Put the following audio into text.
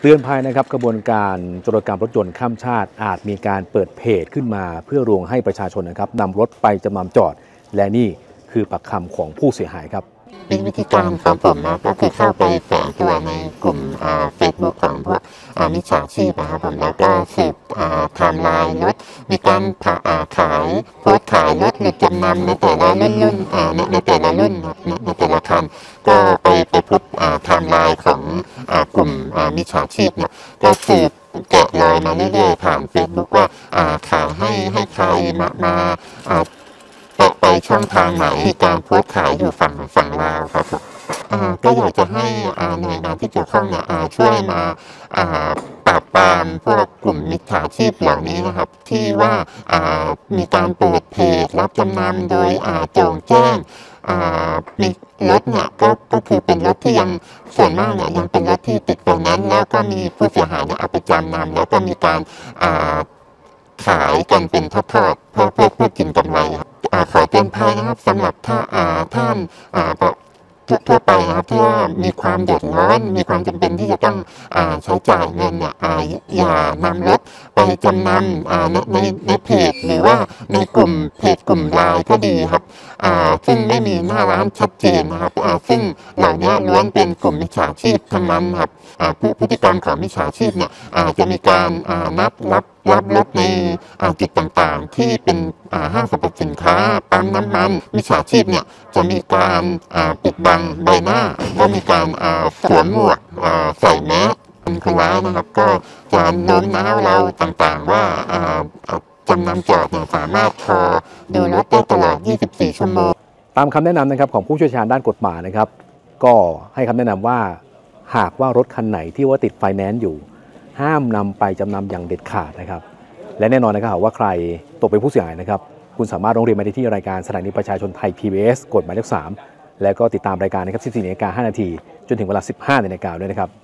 เตือนภัยนะครับกระบวนการโจรกรรมรถยนต์ข้ามชาติอาจมีการเปิดเพจขึ้นมาเพื่อลวงให้ประชาชนนะครับนำรถไปจำนำจอดและนี่คือปากคำของผู้เสียหายครับวิธีการของผมนะก็คือเข้าไปแฝงตัวในกลุ่มFacebook ของพวกมิจฉาชีพนะครับผมแล้วก็สืบไทม์ไลน์รถมีการขายโพสต์ขายรถหรือจำนำในแต่ละรุ่นในแต่ละรุ่นในแต่ละคันก็ไปพบไทม์ไลน์ของกลุ่มมิจฉาชีพเนี่ยก็สืบแกะรอยมาเรื่อยๆผ่าน Facebook ว่าขายให้ใครมาไปช่องทางไหนมีการโพสต์ขายอยู่ฝั่งลาวครับก็อยากจะให้หน่วยงานที่เกี่ยวข้องเนี่ยช่วยมาปราบปรามพวกกลุ่มมิจฉาชีพเหล่านี้นะครับที่ว่ามีการเปิดเพจรับจำนำโดยโจงแจ้งมีรถเนี่ยก็คือเป็นรถที่ยังส่วนมากเนี่ยยังเป็นรถที่ติดไฟแนนซ์แล้วก็มีผู้เสียหายเนี่ยเอาไปจำนำแล้วก็มีการขายกันเป็นทอดๆเพื่อกินกำไรครับขอเตือนภัยนะครับสำหรับท่านทั่วไปนะครับที่ว่ามีความเดือดร้อนมีความจำเป็นที่จะต้องใช้จ่ายเงินเนี่ยอย่านำรถไปจำนำในเพจหรือว่าในกลุ่มเพจกลุ่มไลน์ก็ดีครับซึ่งไม่มีหน้าร้านชัดเจนนะครับซึ่งเหล่านี้ล้วนเป็นกลุ่มมิจฉาชีพทั้งนั้นครับพฤติกรรมของมิจฉาชีพเนี่ยจะมีการนัดรับรถในจุดต่างๆที่เป็นห้างสรรพสินค้าปั๊มน้ำมันมิจฉาชีพเนี่ยจะมีการปิดบังใบหน้าและมีการสวมหมวกใส่แมสเป็นคนร้ายนะครับก็จะโน้มน้าวเราต่างๆว่าจำนำจอดเนี่ยสามารถโทรดูรถได้ตลอด 24 ชั่วโมงตามคำแนะนำนะครับของผู้เชี่ยวชาญด้านกฎหมายนะครับก็ให้คำแนะนำว่าหากว่ารถคันไหนที่ว่าติดไฟแนนซ์อยู่ห้ามนำไปจำนำอย่างเด็ดขาดนะครับและแน่นอนนะครับว่าใครตกเป็นผู้เสียหายนะครับคุณสามารถร้องเรียนมาได้ที่รายการสถานีประชาชนไทย PBS กฎหมายเลข 3แล้วก็ติดตามรายการนะครับ 14:05 น.จนถึงเวลา 15:00 น.ด้วยนะครับ